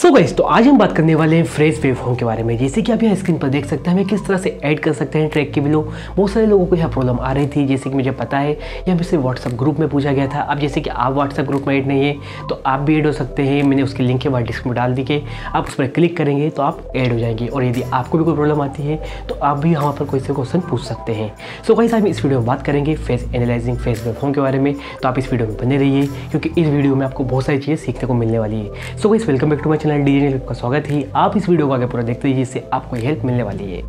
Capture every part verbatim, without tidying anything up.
So guys, तो आज हम बात करने वाले हैं फ्रेज वेवफॉर्म के बारे में। जैसे कि आप यहाँ स्क्रीन पर देख सकते हैं हमें किस तरह से ऐड कर सकते हैं ट्रैक के बिलो। बहुत सारे लोगों को यहाँ प्रॉब्लम आ रही थी, जैसे कि मुझे पता है या मुझसे व्हाट्सअप ग्रुप में पूछा गया था। अब जैसे कि आप व्हाट्सअप ग्रुप में ऐड नहीं है तो आप भी ऐड हो सकते हैं। मैंने उसकी लिंक के बाद डिस्क्रिप्शन में डाल दी कि आप उस पर क्लिक करेंगे तो आप ऐड हो जाएंगे। और यदि आपको भी कोई प्रॉब्लम आती है तो आप भी यहाँ पर कोई से क्वेश्चन पूछ सकते हैं। सो गाइस, हम इस वीडियो में बात करेंगे फेस एनालाइजिंग फेस वेवफॉर्म के बारे में। तो आप इस वीडियो में बने रहिए क्योंकि इस वीडियो में आपको बहुत सारी चीज़ें सीखने को मिलने वाली है। So guys, welcome back to my channel DJ का स्वागत है। आप इस वीडियो को आगे पूरा देखते रहिए, जिससे आपको हेल्प मिलने वाली है।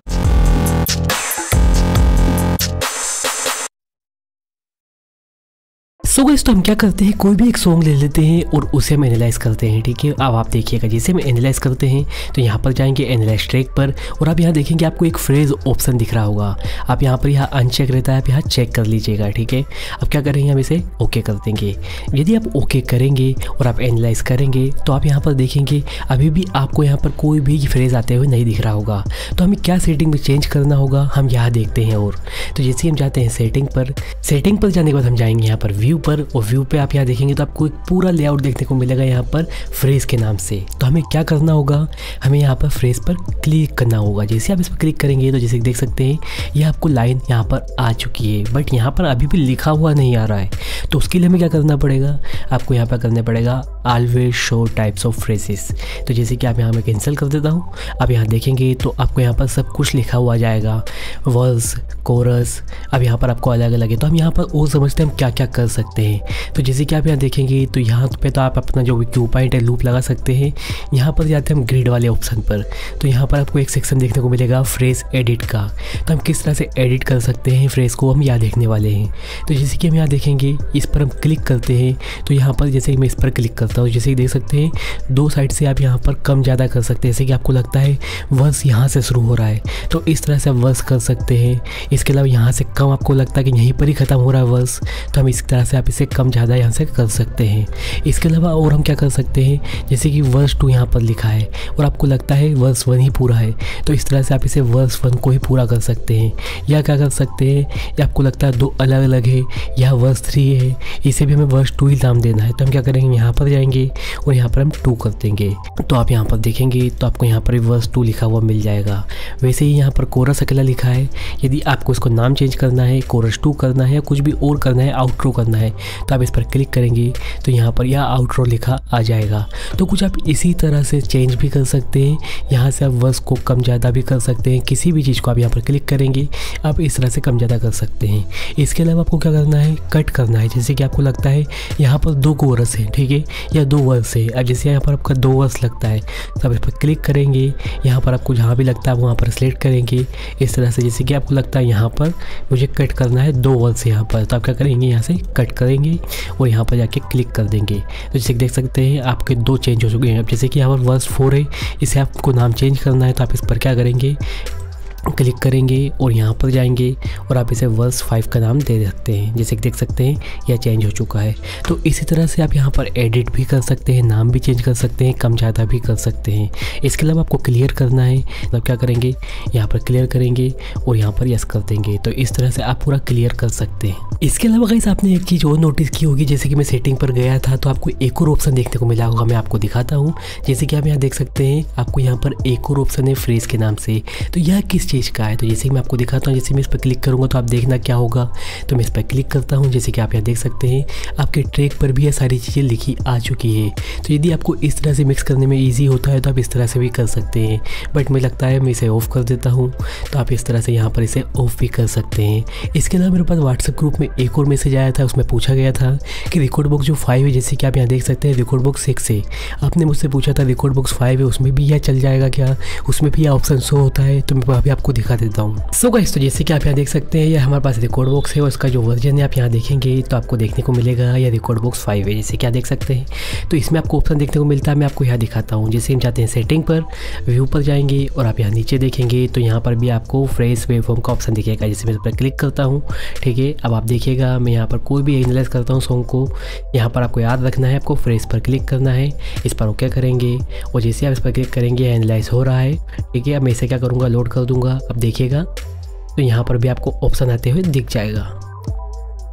सो so गाइस, तो हम क्या करते हैं, कोई भी एक सॉन्ग ले लेते हैं और उसे हम एनालाइज करते हैं। ठीक है, अब आप देखिएगा जैसे हम एनालाइज करते हैं तो यहाँ पर जाएंगे एनालाइज ट्रैक पर और आप यहाँ देखेंगे आपको एक फ्रेज ऑप्शन दिख रहा होगा। आप यहाँ पर यहाँ अनचेक रहता है, आप यहाँ चेक कर लीजिएगा। ठीक है, अब क्या करेंगे, हम इसे ओके कर देंगे। यदि आप ओके करेंगे और आप एनालाइज करेंगे तो आप यहाँ पर देखेंगे अभी भी आपको यहाँ पर कोई भी फ्रेज आते हुए नहीं दिख रहा होगा। तो हमें क्या सेटिंग में चेंज करना होगा, हम यहाँ देखते हैं। और तो जैसे हम जाते हैं सेटिंग पर, सेटिंग पर जाने के बाद हम जाएंगे यहाँ पर व्यू पर, और व्यू पे आप यहाँ देखेंगे तो आपको एक पूरा लेआउट देखने को मिलेगा यहाँ पर फ्रेज के नाम से। तो हमें क्या करना होगा, हमें यहाँ पर फ्रेज पर क्लिक करना होगा। जैसे आप इस पर क्लिक करेंगे तो जैसे देख सकते हैं ये आपको लाइन यहाँ पर आ चुकी है, बट यहाँ पर अभी भी लिखा हुआ नहीं आ रहा है। तो उसके लिए हमें क्या करना पड़ेगा, आपको यहाँ पर करना पड़ेगा always show types of phrases. तो जैसे कि आप यहाँ मैं कैंसिल कर देता हूँ। आप यहाँ देखेंगे तो आपको यहाँ पर सब कुछ लिखा हुआ जाएगा, वर्स, कोरस। अब यहाँ पर आपको अलग अलग है। तो हम यहाँ पर और समझते हैं हम क्या क्या कर सकते हैं। तो जैसे कि आप यहाँ देखेंगे तो यहाँ पे तो आप अपना जो क्यू पॉइंट है लूप लगा सकते हैं। यहाँ पर जाते हैं हम ग्रिड वाले ऑप्शन पर, तो यहाँ पर आपको एक सेक्शन देखने को मिलेगा फ्रेज एडिट का। तो हम किस तरह से एडिट कर सकते हैं फ्रेज को, हम यहाँ देखने वाले हैं। तो जैसे कि हम यहाँ देखेंगे इस पर हम क्लिक करते हैं तो यहाँ पर जैसे मैं इस पर क्लिक करता हूँ, जैसे कि देख सकते हैं दो साइड से आप यहाँ पर कम ज़्यादा कर सकते हैं। जैसे कि आपको लगता है वर्स यहाँ से शुरू हो रहा है तो इस तरह से आप वर्स कर सकते हैं। इसके अलावा यहाँ से कम आपको लगता है कि यहीं पर ही ख़त्म हो रहा है वर्स, तो हम इस तरह से आप इसे कम ज़्यादा यहाँ से कर सकते हैं। इसके अलावा और हम क्या कर सकते हैं, जैसे कि वर्स टू यहाँ पर लिखा है और आपको लगता है वर्स वन ही पूरा है तो इस तरह से आप इसे वर्स वन को ही पूरा कर सकते हैं। या क्या कर सकते हैं, या आपको लगता है दो अलग अलग है या वर्स थ्री है, इसे भी हमें वर्स टू ही नाम देना है। तो हम क्या करेंगे, यहाँ पर जाएंगे और यहाँ पर हम टू कर देंगे। तो आप यहाँ पर देखेंगे तो आपको यहाँ पर वर्स टू लिखा हुआ मिल जाएगा। वैसे ही यहाँ पर कोरस अकेला लिखा है। यदि आपको इसको नाम चेंज करना है, कोरस टू करना है या कुछ भी और करना है, आउटरो करना है, तो आप इस पर क्लिक करेंगे तो यहाँ पर यह आउटरो लिखा आ जाएगा। तो कुछ आप इसी तरह से चेंज भी कर सकते हैं। यहाँ से आप वर्स को कम ज़्यादा भी कर सकते हैं। किसी भी चीज़ को आप यहाँ पर क्लिक करेंगे आप इस तरह से कम ज़्यादा कर सकते हैं। इसके अलावा आपको क्या करना है, कट करना है। जैसे कि आपको लगता है यहाँ पर दो कोरस है, ठीक है, या दो वर्स है। अब जैसे यहाँ पर आपका दो वर्स लगता है तो आप इस पर क्लिक करेंगे। यहाँ पर आपको जहाँ भी लगता है वहाँ पर सिलेक्ट करेंगे इस तरह से। जैसे कि आपको लगता है यहाँ पर मुझे कट करना है दो वर्स यहाँ पर, तो आप क्या करेंगे, यहाँ से कट करेंगे और यहाँ पर जाके क्लिक कर देंगे। तो जैसे देख सकते हैं आपके दो चेंज हो चुके हैं। अब जैसे कि यहाँ पर वर्स फोर है, इसे आपको नाम चेंज करना है तो आप इस पर क्या करेंगे, क्लिक करेंगे और यहाँ पर जाएंगे और आप इसे वर्स फाइव का नाम दे सकते हैं। जैसे कि देख सकते हैं यह चेंज हो चुका है। तो इसी तरह से आप यहाँ पर एडिट भी कर सकते हैं, नाम भी चेंज कर सकते हैं, कम ज़्यादा भी कर सकते हैं। इसके अलावा आपको क्लियर करना है तो क्या करेंगे, यहाँ पर क्लियर करेंगे और यहाँ पर यस कर देंगे। तो इस तरह से आप पूरा क्लियर कर सकते हैं। इसके अलावा गाइस आपने एक चीज़ और नोटिस की होगी, जैसे कि मैं सेटिंग पर गया था तो आपको एक और ऑप्शन देखने को मिला होगा। मैं आपको दिखाता हूँ। जैसे कि आप यहाँ देख सकते हैं आपको यहाँ पर एक और ऑप्शन है फ्रेज के नाम से। तो यह किस चीज़ का है, तो जैसे मैं आपको दिखाता हूँ। जैसे मैं इस पर क्लिक करूँगा तो आप देखना क्या होगा। तो मैं इस पर क्लिक करता हूँ, जैसे कि आप यहाँ देख सकते हैं आपके ट्रैक पर भी ये सारी चीज़ें लिखी आ चुकी है। तो यदि आपको इस तरह से मिक्स करने में ईजी होता है तो आप इस तरह से भी कर सकते हैं, बट मुझे लगता है मैं इसे ऑफ कर देता हूँ। तो आप इस तरह से यहाँ पर इसे ऑफ भी कर सकते हैं। इसके अलावा मेरे पास व्हाट्सएप ग्रुप में एक और मैसेज आया था, उसमें पूछा गया था कि रिकॉर्ड बॉक्स जो फाइव है, जैसे कि आप यहाँ देख सकते हैं रिकॉर्ड बॉक्स सिक्स है, आपने मुझसे पूछा था रिकॉर्ड बॉक्स फाइव है, उसमें भी यह चल जाएगा क्या, उसमें भी यह ऑप्शन शो होता है। तो मैं अभी आपको दिखा देता हूँ। सो गाइस, तो जैसे कि आप यहाँ देख सकते हैं ये हमारे पास रिकॉर्ड बॉक्स है और इसका जो वर्जन है आप यहाँ देखेंगे तो आपको देखने को मिलेगा या रिकॉर्ड बॉक्स फाइव है। जैसे कि आप देख सकते हैं तो इसमें आपको ऑप्शन देखने को मिलता है। मैं आपको यहाँ दिखाता हूँ। जैसे हम जाते हैं सेटिंग पर, व्यू पर जाएंगे और आप यहाँ नीचे देखेंगे तो यहाँ पर भी आपको फ्रेज वेवफॉर्म का ऑप्शन दिखेगा। जैसे मैं इस पर क्लिक करता हूँ, ठीक है, अब आप देखिएगा मैं यहाँ पर कोई भी एनालाइज करता हूँ सॉन्ग को, यहाँ पर आपको याद रखना है, आपको फ्रेज पर क्लिक करना है, इस पर ओके करेंगे और जैसे आप इस पर क्लिक करेंगे एनालाइज हो रहा है, ठीक है। अब मैं इसे क्या करूँगा, लोड कर दूँगा। अब देखिएगा तो यहाँ पर भी आपको ऑप्शन आते हुए दिख जाएगा।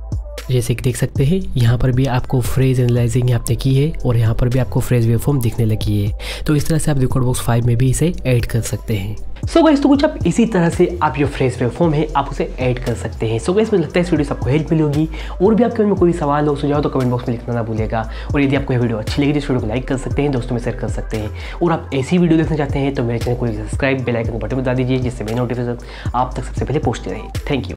तो जैसे कि देख सकते हैं यहाँ पर भी आपको फ्रेज एनालाइजिंग आपने की है और यहाँ पर भी आपको फ्रेज वेवफॉर्म दिखने लगी है। तो इस तरह से आप रिकॉर्ड बॉक्स फाइव में भी इसे ऐड कर सकते हैं। सो so गाइस, तो कुछ आप इसी तरह से आप जो फ्रेज वेवफॉर्म है आप उसे ऐड कर सकते हैं। सो so गाइस, मुझे लगता है इस वीडियो से आपको हेल्प मिली होगी, और भी आपके मन में कोई सवाल हो सुझाव तो कमेंट बॉक्स में लिखना ना भूलिएगा। और यदि आपको यह वीडियो अच्छी लगी तो इस वीडियो को लाइक कर सकते हैं, दोस्तों में शेयर कर सकते हैं। और आप ऐसी वीडियो देखना चाहते हैं तो मेरे चैनल को सब्सक्राइब बेल आइकन बटन बता दीजिए, जिससे मेरी नोटिफिकेशन आप तक सबसे पहले पहुंचती रहे। Thank you.